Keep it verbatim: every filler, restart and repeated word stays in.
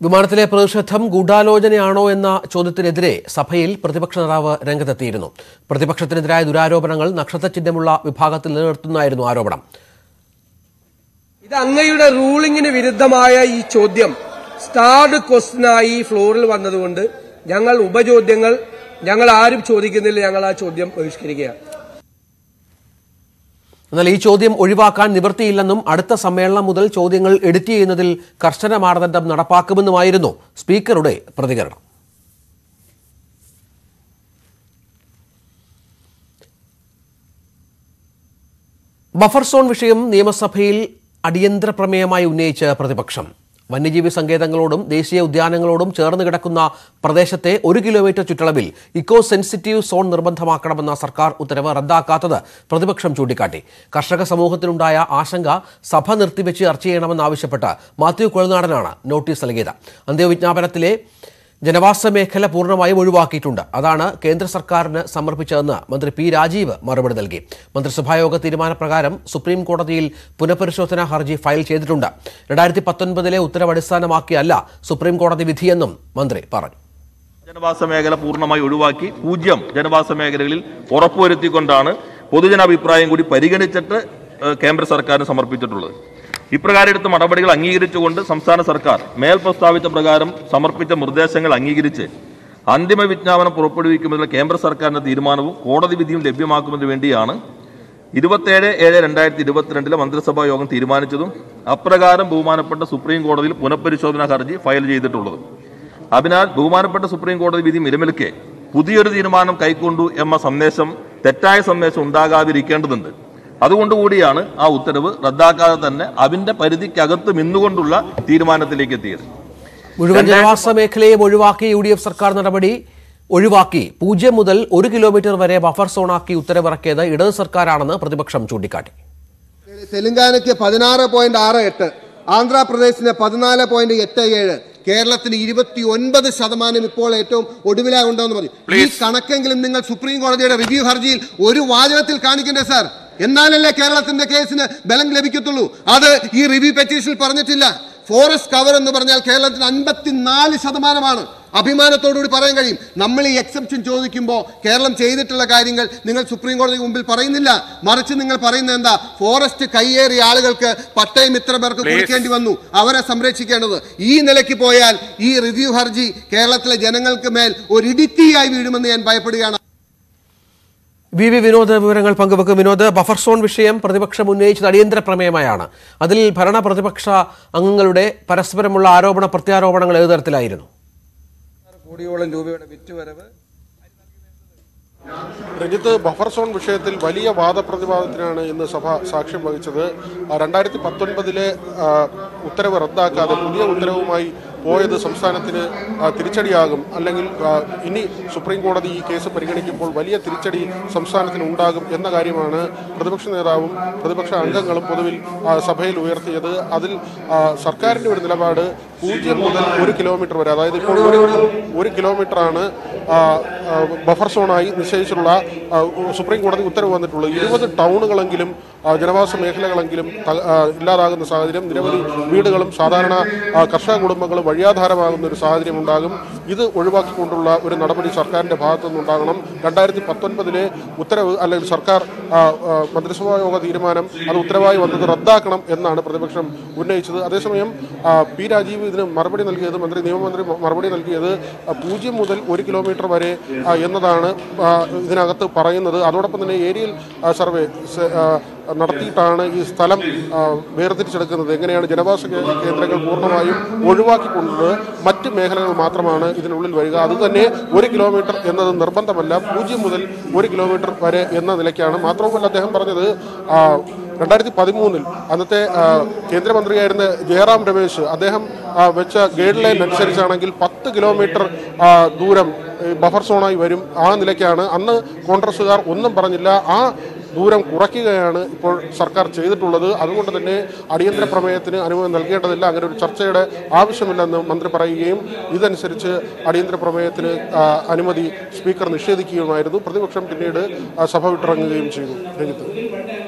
വിമാനത്തിലെ പ്രതിഷേധം ഗൂഢാലോചനയാണോ എന്ന ചോദ്യത്തിനെതിരെ സഭയിൽ പ്രതിപക്ഷ നേതാവ് രംഗത്തെത്തിയിരുന്നു. പ്രതിപക്ഷത്തിനെതിരായ ദുരാരോപണങ്ങൾ നക്ഷത്രചിഹ്നമുള്ള വിഭാഗത്തിൽ നിലനിർത്തുന്നതായിരുന്നു ആരോപണം. ഇത് അങ്ങയുടെ റൂളിംഗിന് വിരുദ്ധമായ ഈ ചോദ്യം സ്റ്റാർഡ് ക്വസ്റ്റ്യനായി ഫ്ലോറിൽ വന്നതുകൊണ്ട് ഞങ്ങൾ ഉപചോദ്യങ്ങൾ ഞങ്ങൾ ആരും ചോദിക്കുന്നില്ല, ഞങ്ങൾ ആ ചോദ്യം ബഹിഷ്കരിക്കുകയാണ്. എന്നാൽ ഈ ചോദ്യം ഒഴിവാക്കാൻ നിവൃത്തിയില്ലെന്നും അടുത്ത സമ്മേളനം മുതൽ ചോദ്യങ്ങൾ എഡിറ്റ് ചെയ്യുന്നതിൽ കർശന മാനദണ്ഡം നടപ്പാക്കുമെന്നുമായിരുന്നു സ്പീക്കറുടെ പ്രതികരണം. ബഫർ സോൺ വിഷയം നിയമസഭയിൽ അടിയന്തര പ്രമേയമായി ഉന്നയിച്ച് പ്രതിപക്ഷം. വന്യജീവി സങ്കേതങ്ങളോടും ദേശീയ ഉദ്യാനങ്ങളോടും ചേർന്ന് കിടക്കുന്ന പ്രദേശത്തെ ഒരു കിലോമീറ്റർ ചുറ്റളവിൽ ഇക്കോ സെൻസിറ്റീവ് സോൺ നിർബന്ധമാക്കണമെന്ന സർക്കാർ ഉത്തരവ് റദ്ദാക്കാത്തത് പ്രതിപക്ഷം ചൂണ്ടിക്കാട്ടി. കർഷക സമൂഹത്തിനുണ്ടായ ആശങ്ക സഭ നിർത്തിവെച്ച് ചർച്ച ചെയ്യണമെന്നാവശ്യപ്പെട്ട് മാത്യു കുഴൽനാടനാണ് നോട്ടീസ് നൽകിയത്. അന്ത്യവിജ്ഞാപനത്തിലെ ജനവാസ മേഖല പൂർണ്ണമായും ഒഴിവാക്കിയിട്ടുണ്ട്. അതാണ് കേന്ദ്ര സർക്കാരിന് സമർപ്പിച്ചതെന്ന് മന്ത്രി പി രാജീവ് മറുപടി നൽകി. മന്ത്രിസഭായോഗ തീരുമാനപ്രകാരം സുപ്രീം കോടതിയിൽ പുനഃപരിശോധനാ ഹർജി ഫയൽ ചെയ്തിട്ടുണ്ട്. രണ്ടായിരത്തി പത്തൊൻപതിലെ ഉത്തരവ് അടിസ്ഥാനമാക്കിയല്ല സുപ്രീം കോടതി വിധിയെന്നും മന്ത്രി പറഞ്ഞു. ജനവാസ മേഖല പൂർണ്ണമായി ഒഴിവാക്കി പൂജ്യം ജനവാസ മേഖലകളിൽ ഉറപ്പുവരുത്തിക്കൊണ്ടാണ് പൊതുജനാഭിപ്രായം കൂടി പരിഗണിച്ചിട്ട് കേന്ദ്ര സർക്കാരിന് സമർപ്പിച്ചിട്ടുള്ളത്. ഇപ്രകാരം എടുത്ത നടപടികൾ അംഗീകരിച്ചുകൊണ്ട് സംസ്ഥാന സർക്കാർ മേൽ പ്രസ്താവിച്ച പ്രകാരം സമർപ്പിച്ച നിർദ്ദേശങ്ങൾ അംഗീകരിച്ച് അന്തിമ വിജ്ഞാപനം പുറപ്പെടുവിക്കുന്നതിനുള്ള കേന്ദ്ര സർക്കാരിന്റെ തീരുമാനവും കോടതി വിധിയും ലഭ്യമാക്കുന്നതിന് വേണ്ടിയാണ് ഇരുപത്തേഴ് ഏഴ് രണ്ടായിരത്തി ഇരുപത്തിരണ്ടിലെ മന്ത്രിസഭാ യോഗം തീരുമാനിച്ചതും അപ്രകാരം ബഹുമാനപ്പെട്ട സുപ്രീം കോടതിയിൽ പുനഃപരിശോധനാ ഹർജി ഫയൽ ചെയ്തിട്ടുള്ളത്. അതിനാൽ ബഹുമാനപ്പെട്ട സുപ്രീം കോടതി വിധി നിലനിൽക്കെ പുതിയൊരു തീരുമാനം കൈക്കൊണ്ടു എന്ന സന്ദേശം തെറ്റായ സന്ദേശം ഉണ്ടാകാതിരിക്കേണ്ടതുണ്ട്. അതുകൊണ്ടുകൂടിയാണ് ആ ഉത്തരവ് റദ്ദാക്കാതെ തന്നെ അതിന്റെ പരിധിക്കകത്ത് നിന്നുകൊണ്ടുള്ള തീരുമാനത്തിലേക്ക് എത്തിയത്. മുഴുവൻ ജനവാസ മേഖലയും ഒഴിവാക്കി യു ഡി എഫ് സർക്കാർ നടപടി ഒഴിവാക്കി പൂജ്യം മുതൽ ഒരു കിലോമീറ്റർ വരെ ബഫർ സോണാക്കി ഉത്തരവിറക്കിയത് ഇടത് സർക്കാരാണെന്ന് പ്രതിപക്ഷം ചൂണ്ടിക്കാട്ടി. തെലങ്കാനയ്ക്ക് പതിനാറ് പോയിന്റ് ആറ് എട്ട്, ആന്ധ്രാപ്രദേശിന് പതിനാല് പോയിന്റ് എട്ട് ഏഴ്, കേരളത്തിന് ഇരുപത്തി ഒൻപത് ശതമാനം ഇപ്പോൾ ഏറ്റവും ഒടുവിലായി ഉണ്ടോന്ന് പറയും. ഈ കണക്കെങ്കിലും നിങ്ങൾ സുപ്രീം കോടതിയുടെ റിവ്യൂ ഹർജിയിൽ ഒരു വാചകത്തിൽ കാണിക്കണ്ടേ സാർ? എന്നാലല്ലേ കേരളത്തിന്റെ കേസിന് ബലം ലഭിക്കത്തുള്ളൂ. അത് ഈ റിവ്യൂ പെറ്റീഷനിൽ പറഞ്ഞിട്ടില്ല. ഫോറസ്റ്റ് കവർ എന്ന് പറഞ്ഞാൽ കേരളത്തിന് അൻപത്തിനാല് ശതമാനമാണ്. അഭിമാനത്തോടുകൂടി പറയാൻ കഴിയും. നമ്മൾ ഈ എക്സെപ്ഷൻ ചോദിക്കുമ്പോൾ കേരളം ചെയ്തിട്ടുള്ള കാര്യങ്ങൾ നിങ്ങൾ സുപ്രീം കോടതി മുമ്പിൽ പറയുന്നില്ല. മറിച്ച് നിങ്ങൾ പറയുന്നത് എന്താ? ഫോറസ്റ്റ് കയ്യേറിയ ആളുകൾക്ക് പട്ടയം ഇത്ര പേർക്ക് കൊടുക്കേണ്ടി വന്നു, അവരെ സംരക്ഷിക്കേണ്ടത്. ഈ നിലയ്ക്ക് പോയാൽ ഈ റിവ്യൂ ഹർജി കേരളത്തിലെ ജനങ്ങൾക്ക് മേൽ ഒരു ഇടിത്തിയായി വീഴുമെന്ന് ഞാൻ ഭയപ്പെടുകയാണ്. വി വി വിനോദ് വിവരങ്ങൾ പങ്കുവെക്കും. വിനോദ്, ബഫർ സോൺ വിഷയം പ്രതിപക്ഷം ഉന്നയിച്ചത് അടിയന്തര പ്രമേയമായാണ്. അതിൽ ഭരണ പ്രതിപക്ഷ അംഗങ്ങളുടെ പരസ്പരമുള്ള ആരോപണ പ്രത്യാരോപണങ്ങൾ ഏത് തരത്തിലായിരുന്നു? കോടിയോളം രൂപയുടെ വിറ്റുവരവ് രഞ്ജിത്ത്, ബഫർ സോൺ വിഷയത്തിൽ വലിയ വാദപ്രതിവാദത്തിനാണ് ഇന്ന് സഭ സാക്ഷ്യം വഹിച്ചത്. രണ്ടായിരത്തി പത്തൊൻപതിലെ ഉത്തരവ് റദ്ദാക്കാതെ പുതിയ ഉത്തരവുമായി പോയത് സംസ്ഥാനത്തിന് തിരിച്ചടിയാകും. അല്ലെങ്കിൽ ഇനി സുപ്രീം കോടതി ഈ കേസ് പരിഗണിക്കുമ്പോൾ വലിയ തിരിച്ചടി സംസ്ഥാനത്തിന് ഉണ്ടാകും എന്ന കാര്യമാണ് പ്രതിപക്ഷ നേതാവും പ്രതിപക്ഷ അംഗങ്ങളും പൊതുവിൽ സഭയിൽ ഉയർത്തിയത്. അതിൽ സർക്കാരിൻ്റെ ഒരു നിലപാട് പൂജ്യം മുതൽ ഒരു കിലോമീറ്റർ വരെ, അതായത് ഇപ്പോൾ ഒരു ഒരു കിലോമീറ്ററാണ് ബഫർ സോണായി നിശ്ചയിച്ചിട്ടുള്ള സുപ്രീം കോടതി ഉത്തരവ് വന്നിട്ടുള്ളത്. ഇരുപത് ടൗണുകളെങ്കിലും ജനവാസ മേഖലകളെങ്കിലും ഇല്ലാതാകുന്ന സാഹചര്യം, നിരവധി വീടുകളും സാധാരണ കർഷക കുടുംബങ്ങളും വഴിയാധാരമാകുന്ന ഒരു സാഹചര്യം ഉണ്ടാകും. ഇത് ഒഴിവാക്കിക്കൊണ്ടുള്ള ഒരു നടപടി സർക്കാരിൻ്റെ ഭാഗത്തു നിന്നുണ്ടാകണം. രണ്ടായിരത്തി പത്തൊൻപതിലെ ഉത്തരവ് അല്ലെങ്കിൽ സർക്കാർ മന്ത്രിസഭാ യോഗ തീരുമാനം അത് ഉത്തരവായി വന്നത് റദ്ദാക്കണം എന്നാണ് പ്രതിപക്ഷം ഉന്നയിച്ചത്. അതേസമയം പി രാജീവ് ഇതിന് മറുപടി നൽകിയത്, മന്ത്രി നിയമമന്ത്രി മറുപടി നൽകിയത് പൂജ്യം മുതൽ ഒരു കിലോമീറ്റർ വരെ എന്നതാണ് ഇതിനകത്ത് പറയുന്നത്. അതോടൊപ്പം തന്നെ ഏരിയൽ സർവേ നടത്തിയിട്ടാണ് ഈ സ്ഥലം വേർതിരിച്ചെടുക്കുന്നത്. എങ്ങനെയാണ് ജനവാസ കേന്ദ്രങ്ങൾ പൂർണ്ണമായും ഒഴിവാക്കിക്കൊണ്ട് മറ്റ് മേഖലകൾ മാത്രമാണ് ഇതിനുള്ളിൽ വരിക. അതുതന്നെ ഒരു കിലോമീറ്റർ എന്നത് നിർബന്ധമല്ല, പൂജ്യം മുതൽ ഒരു കിലോമീറ്റർ വരെ എന്ന നിലയ്ക്കാണ്. മാത്രവുമല്ല അദ്ദേഹം പറഞ്ഞത് രണ്ടായിരത്തി പതിമൂന്നിൽ അന്നത്തെ കേന്ദ്രമന്ത്രിയായിരുന്ന ജയറാം രമേശ് അദ്ദേഹം വെച്ച ഗൈഡ് ലൈൻ അനുസരിച്ചാണെങ്കിൽ പത്ത് കിലോമീറ്റർ ദൂരം ബഫർ സോണായി വരും. ആ നിലയ്ക്കാണ് അന്ന് കോൺഗ്രസുകാർ ഒന്നും പറഞ്ഞില്ല. ആ ദൂരം കുറയ്ക്കുകയാണ് ഇപ്പോൾ സർക്കാർ ചെയ്തിട്ടുള്ളത്. അതുകൊണ്ട് തന്നെ അടിയന്തര പ്രമേയത്തിന് അനുമതി നൽകേണ്ടതില്ല, അങ്ങനെ ഒരു ചർച്ചയുടെ ആവശ്യമില്ലെന്ന് മന്ത്രി പറയുകയും ഇതനുസരിച്ച് അടിയന്തര പ്രമേയത്തിന് അനുമതി സ്പീക്കർ നിഷേധിക്കുകയുമായിരുന്നു. പ്രതിപക്ഷം പിന്നീട് സഭ വിട്ടിറങ്ങുകയും ചെയ്തു. രഞ്ജിത്ത്.